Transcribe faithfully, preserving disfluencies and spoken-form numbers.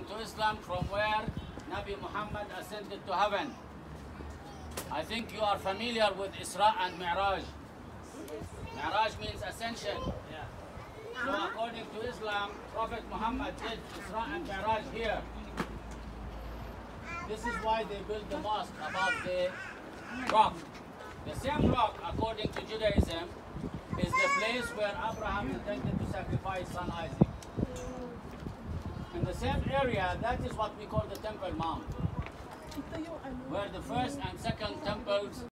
to Islam from where Nabi Muhammad ascended to heaven. I think you are familiar with Isra and Mi'raj. Mi'raj means ascension. So according to Islam, Prophet Muhammad did Isra and Mi'raj here. This is why they built the mosque above the rock. The same rock, according to Judaism, is the place where Abraham intended to sacrifice son Isaac. In the same area, that is what we call the Temple Mount, where the first and second temples